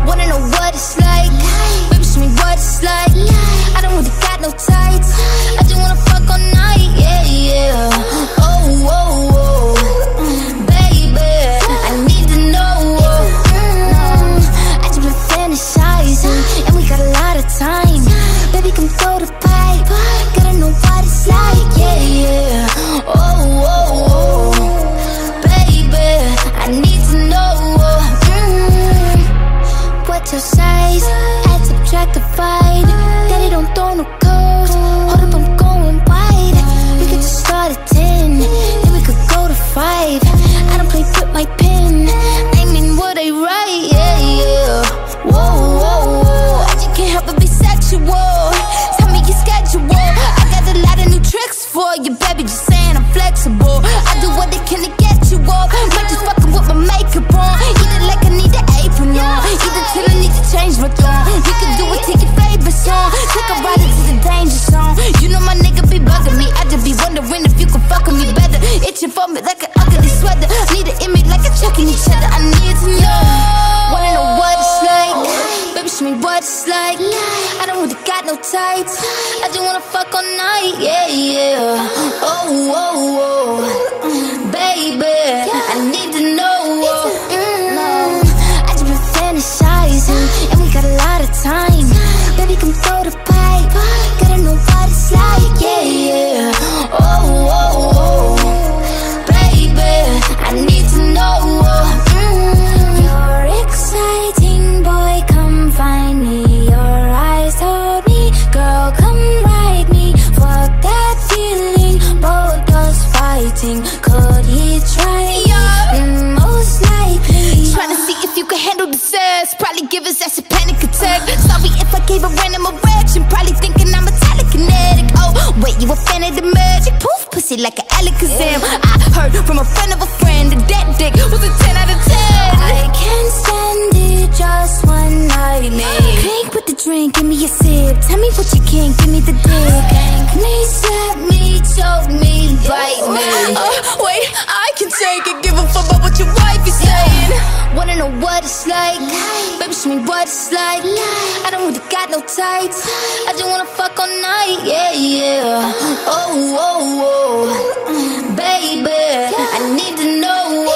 Wanna know what it's like? Baby, show me what it's like. I don't really got no tights. I just wanna fuck all night, yeah, yeah. Oh, oh, oh, baby, I need to know. I just been fantasizing, and we got a lot of time. Baby, come throw the pipe. Gotta know what it's like, yeah, yeah. Oh, oh, oh, baby, I need to know. What's your size? Add, subtract, divide. Daddy don't throw no codes. Hold up, I'm going wide. We could just start at 10, then we could go to 5. I don't play with my pen. I mean what I write, yeah, yeah. Whoa, whoa, whoa, I just can't help but be sexual. Tell me your schedule. I got a lot of new tricks for you, baby, just saying I'm flexible. I do what I can to get you off. Might just fucking with my makeup on. Eat it like I need an apron on. Eat it till I need to change my tone. We can do it, take your favorite song. Take a ride into the danger zone. You know my nigga be bugging me. I just be wondering if you could fuck with me better. Itching for me like an ugly sweater. Need an image like a chucking each other. I need to know. Wanna know what it's like? Baby, show me what it's like. I don't really got no tights. I just wanna fuck all night, yeah, yeah. Oh, oh, oh, baby, I need to know. I just been fantasizing, and we got a lot of time. Baby, come throw the pipe. Gotta know what it's like, yeah, yeah. Oh, oh, oh, baby, I need to know. You're exciting, boy, come find me. Your eyes told me, girl, come ride me. Fuck that feeling, both us fighting. Could he try? Most likely. Trying to see if you can handle the sex. Probably give his ass a panic attack. Sorry if I gave a random erection. Probably thinking I'm a telekinetic. Oh, wait, you a fan of the magic? Poof, pussy like an Alakazam. I heard from a friend of a friend that dick was a 10 out of 10. I can't stand it, just one night, man. Crank with the drink, give me a sip. Tell me what you can, give me the dick. Spank me, slap me, choke me, bite me. Wait, I can take it, give a fuck about what your wife is saying. Wanna know what it's like? Baby, show me what it's like. I don't really got no tights. I just wanna fuck all night, yeah, yeah. Oh, oh, oh, baby, I need to know.